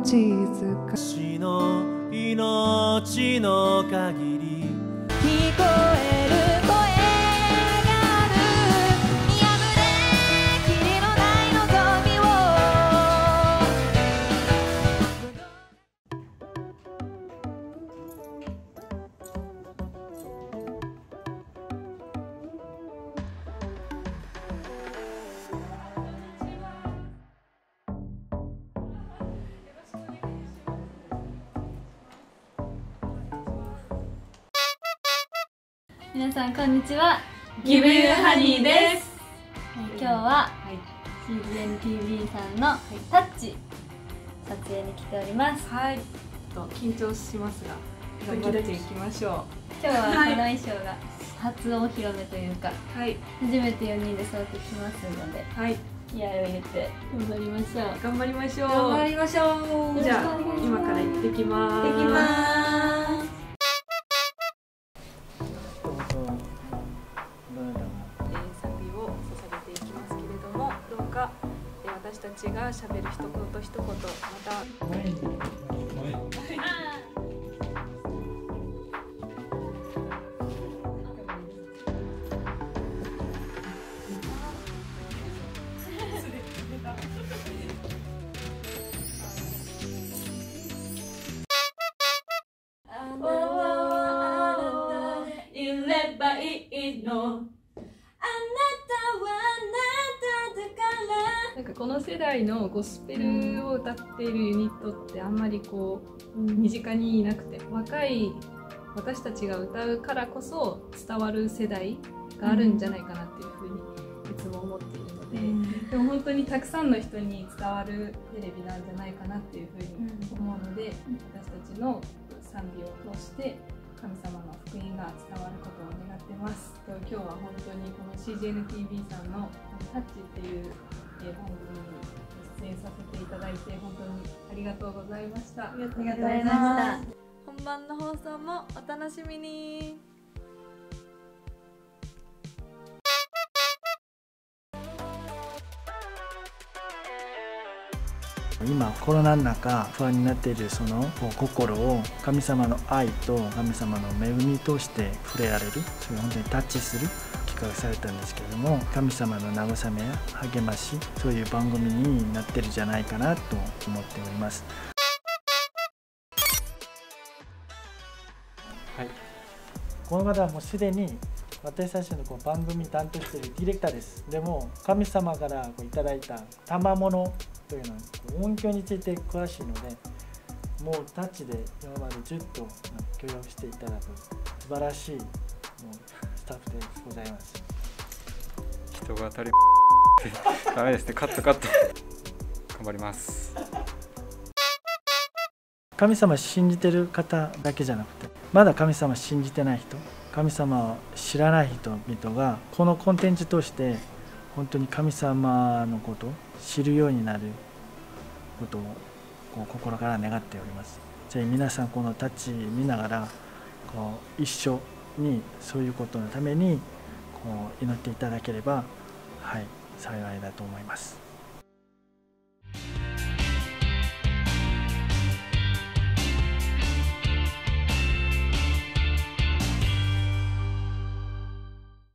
静か死の命の限り聞こえる声がある見破れきりのない望みを皆さんこんにちは。 ギブユーハニーです。 今日は CGNTV さんのタッチ撮影に来ております。 はい。緊張しますが頑張っていきましょう。 今日はこの衣装が初お披露目というか、 はい。 初めて4人で揃ってきますので、 はい。 気合を入れて頑張りましょう。 頑張りましょう。 頑張りましょう。 じゃあ今から行ってきます。 行ってきます。 賛美を捧げていきますけれども、どうか私たちがしゃべる一言一言、またいればいいの。なんかこの世代のゴスペルを歌っているユニットってあんまりこう身近にいなくて、若い私たちが歌うからこそ伝わる世代があるんじゃないかなっていうふうにいつも思っているので、でも本当にたくさんの人に伝わるテレビなんじゃないかなっていうふうに思うので、私たちの賛美を通して神様の福音が伝わることを願ってます。今日は本当にこの CGNTV さんのタッチっていう番組に出演させていただいて本当にありがとうございました。 ありがとうございました。 本番の放送もお楽しみに。 今コロナの中不安になっているその心を神様の愛と神様の恵みとして触れられる、それを本当にタッチする企画されたんですけれども、神様の慰めや励まし、そういう番組になってるんじゃないかなと思っております。はい、この方はもうすでに私たちの番組担当しているディレクターです。でも神様からいただいた賜物というのは音響について詳しいので、もうタッチで今までずっと協力していただく素晴らしいもうスタッフでございます。 人が足りダメですね。カット頑張ります。 神様信じてる方だけじゃなくて、まだ神様信じてない人、神様を知らない人々がこのコンテンツとして本当に神様のことを知るようになることを心から願っております。ぜひ皆さんこのタッチ見ながら一緒にそういうことのために祈っていただければ、はい、幸いだと思います。